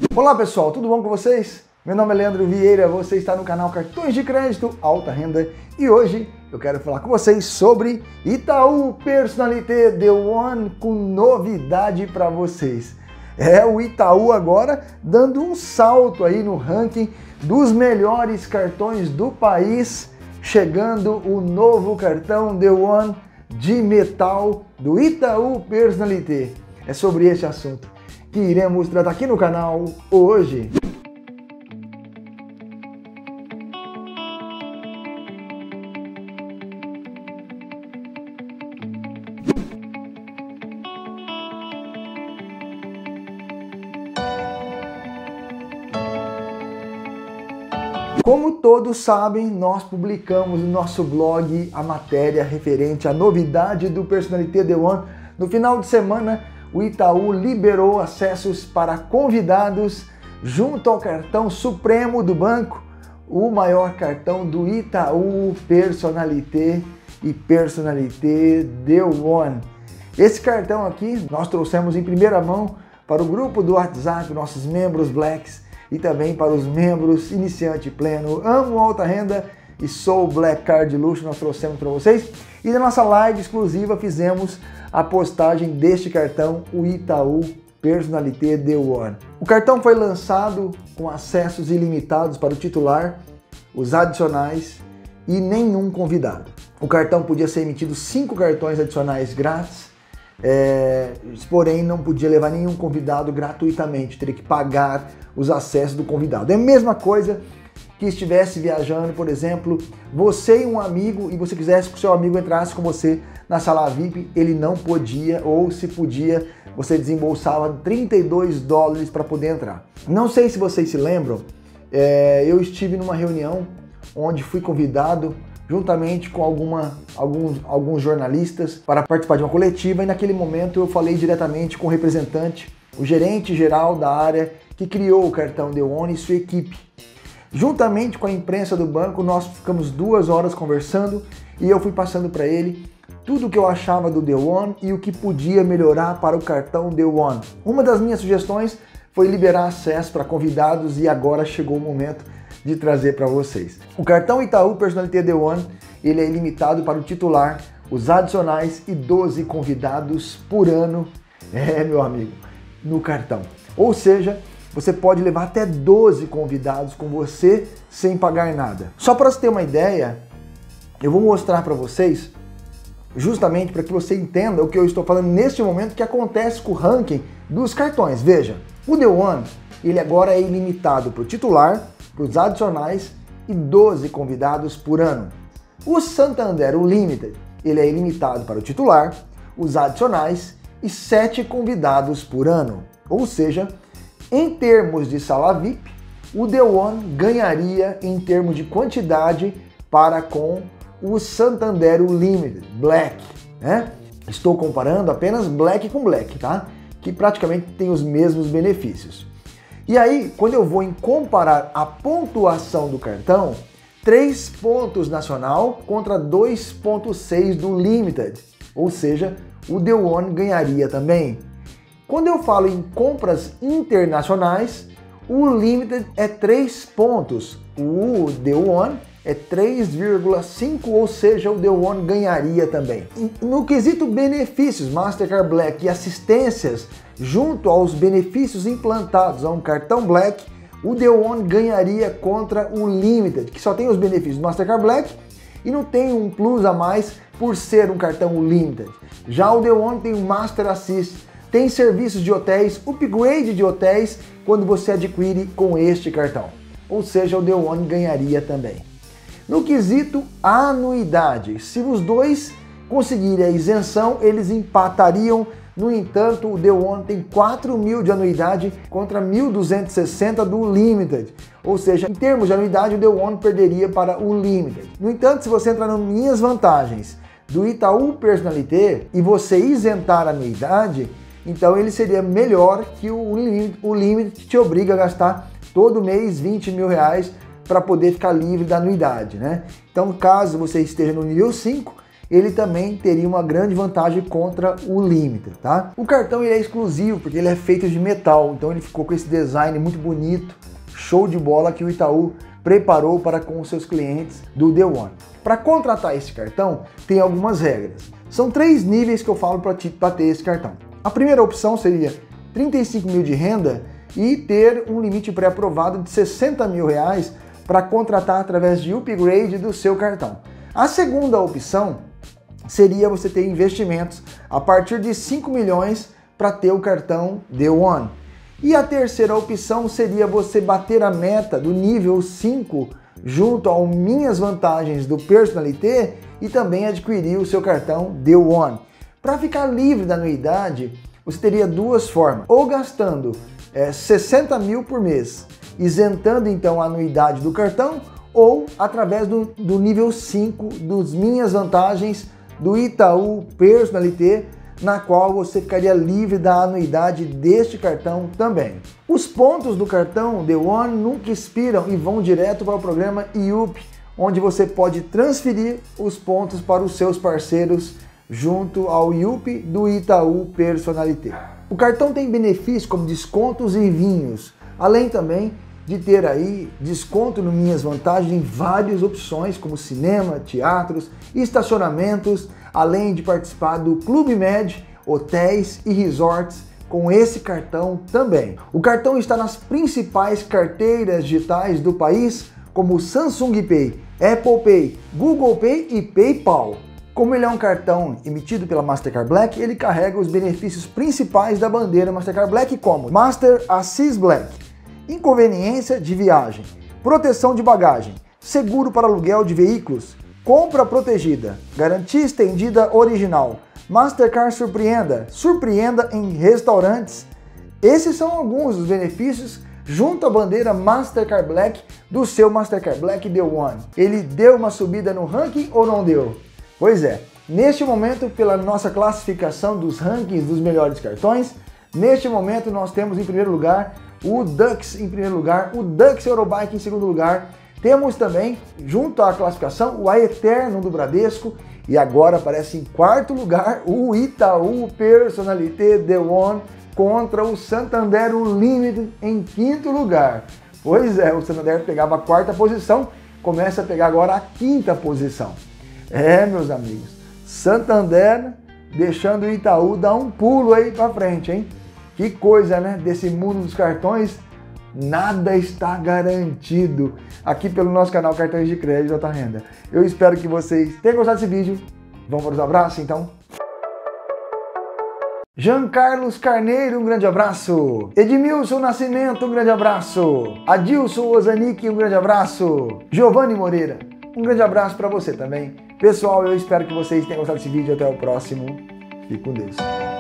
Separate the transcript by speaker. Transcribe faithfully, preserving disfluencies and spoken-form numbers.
Speaker 1: Olá pessoal, tudo bom com vocês? Meu nome é Leandro Vieira, você está no canal Cartões de Crédito Alta Renda e hoje eu quero falar com vocês sobre Itaú Personnalité The One com novidade para vocês. É o Itaú agora dando um salto aí no ranking dos melhores cartões do país, chegando o novo cartão The One de metal do Itaú Personnalité. É sobre esse assunto que iremos tratar aqui no canal hoje. Como todos sabem, nós publicamos no nosso blog a matéria referente à novidade do Personnalité The One. No final de semana, o Itaú liberou acessos para convidados junto ao cartão supremo do banco, o maior cartão do Itaú Personnalité e Personnalité The One. Esse cartão aqui nós trouxemos em primeira mão para o grupo do WhatsApp, nossos membros Blacks, e também para os membros iniciante pleno. Amo alta renda e sou Black Card Luxo, nós trouxemos para vocês. E na nossa live exclusiva fizemos a postagem deste cartão, o Itaú Personnalité The One. O cartão foi lançado com acessos ilimitados para o titular, os adicionais e nenhum convidado. O cartão podia ser emitido cinco cartões adicionais grátis, é, porém não podia levar nenhum convidado gratuitamente, teria que pagar os acessos do convidado. É a mesma coisa que estivesse viajando, por exemplo, você e um amigo, e você quisesse que o seu amigo entrasse com você na sala V I P, ele não podia, ou se podia, você desembolsava trinta e dois dólares para poder entrar. Não sei se vocês se lembram, é, eu estive numa reunião onde fui convidado juntamente com alguma, alguns, alguns jornalistas para participar de uma coletiva, e naquele momento eu falei diretamente com o representante, o gerente geral da área que criou o cartão The One e sua equipe. Juntamente com a imprensa do banco, nós ficamos duas horas conversando e eu fui passando para ele tudo o que eu achava do The One e o que podia melhorar para o cartão The One. Uma das minhas sugestões foi liberar acesso para convidados e agora chegou o momento de trazer para vocês. O cartão Itaú Personnalité The One, ele é ilimitado para o titular, os adicionais e doze convidados por ano, é meu amigo, no cartão. Ou seja, você pode levar até doze convidados com você sem pagar nada. Só para você ter uma ideia, eu vou mostrar para vocês, justamente para que você entenda o que eu estou falando neste momento que acontece com o ranking dos cartões. Veja, o The One, ele agora é ilimitado para o titular, para os adicionais e doze convidados por ano. O Santander, o Limited, ele é ilimitado para o titular, os adicionais e sete convidados por ano. Ou seja, em termos de sala V I P, o The One ganharia em termos de quantidade para com o Santander Limited Black, né? Estou comparando apenas Black com Black, tá? Que praticamente tem os mesmos benefícios. E aí, quando eu vou em comparar a pontuação do cartão, três pontos nacional contra dois ponto seis do Limited, ou seja, o The One ganharia também. Quando eu falo em compras internacionais, o Limited é três pontos, o The One é três vírgula cinco, ou seja, o The One ganharia também. No quesito benefícios, Mastercard Black e assistências, junto aos benefícios implantados a um cartão Black, o The One ganharia contra o Limited, que só tem os benefícios do Mastercard Black e não tem um plus a mais por ser um cartão Limited. Já o The One tem o Master Assist, tem serviços de hotéis, upgrade de hotéis quando você adquire com este cartão. Ou seja, o The One ganharia também. No quesito anuidade, se os dois conseguirem a isenção, eles empatariam. No entanto, o The One tem quatro mil de anuidade contra mil duzentos e sessenta do Limited. Ou seja, em termos de anuidade, o The One perderia para o Limited. No entanto, se você entrar nas minhas vantagens do Itaú Personnalité e você isentar a anuidade, então ele seria melhor que o Limited, o Limited que te obriga a gastar todo mês vinte mil reais para poder ficar livre da anuidade, né? Então, caso você esteja no nível cinco, ele também teria uma grande vantagem contra o Limited, tá? O cartão ele é exclusivo porque ele é feito de metal, então ele ficou com esse design muito bonito, show de bola que o Itaú preparou para com os seus clientes do The One. Para contratar esse cartão, tem algumas regras. São três níveis que eu falo para ter esse cartão. A primeira opção seria trinta e cinco mil de renda e ter um limite pré-aprovado de sessenta mil reais para contratar através de upgrade do seu cartão. A segunda opção seria você ter investimentos a partir de cinco milhões para ter o cartão The One. E a terceira opção seria você bater a meta do nível cinco junto ao Minhas Vantagens do Personalité e também adquirir o seu cartão The One. Para ficar livre da anuidade, você teria duas formas, ou gastando é, sessenta mil por mês, isentando então a anuidade do cartão, ou através do, do nível cinco dos Minhas Vantagens do Itaú Personalité, na qual você ficaria livre da anuidade deste cartão também. Os pontos do cartão The One nunca expiram e vão direto para o programa I U P, onde você pode transferir os pontos para os seus parceiros junto ao I U P do Itaú Personalité. O cartão tem benefícios como descontos em vinhos, além também de ter aí desconto no Minhas Vantagens em várias opções como cinema, teatros, estacionamentos, além de participar do Clube Med, hotéis e resorts com esse cartão também. O cartão está nas principais carteiras digitais do país, como Samsung Pay, Apple Pay, Google Pay e PayPal. Como ele é um cartão emitido pela Mastercard Black, ele carrega os benefícios principais da bandeira Mastercard Black, como Master Assist Black, inconveniência de viagem, proteção de bagagem, seguro para aluguel de veículos, compra protegida, garantia estendida original, Mastercard Surpreenda, surpreenda em restaurantes. Esses são alguns dos benefícios junto à bandeira Mastercard Black do seu Mastercard Black The One. Ele deu uma subida no ranking ou não deu? Pois é, neste momento, pela nossa classificação dos rankings dos melhores cartões, neste momento nós temos em primeiro lugar o Dux em primeiro lugar, o Dux Eurobike em segundo lugar, temos também, junto à classificação, o Aeterno do Bradesco, e agora aparece em quarto lugar o Itaú Personalité The One contra o Santander Limited em quinto lugar. Pois é, o Santander pegava a quarta posição, começa a pegar agora a quinta posição. É, meus amigos, Santander deixando o Itaú dar um pulo aí pra frente, hein? Que coisa, né? Desse mundo dos cartões, nada está garantido aqui pelo nosso canal Cartões de Crédito Alta Renda. Eu espero que vocês tenham gostado desse vídeo. Vamos para os abraços, então? Jean Carlos Carneiro, um grande abraço. Edmilson Nascimento, um grande abraço. Adilson Ozanic, um grande abraço. Giovanni Moreira, um grande abraço para você também. Pessoal, eu espero que vocês tenham gostado desse vídeo. Até o próximo. Fique com Deus.